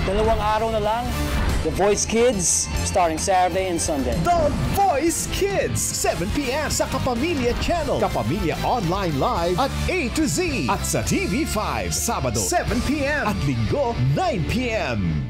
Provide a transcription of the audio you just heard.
Dalawang araw na lang, The Voice Kids, starting Saturday and Sunday. The Voice Kids, 7 p.m. sa Kapamilya Channel, Kapamilya Online Live at A to Z. At sa TV5, Sabado, 7 p.m. at Linggo, 9 p.m.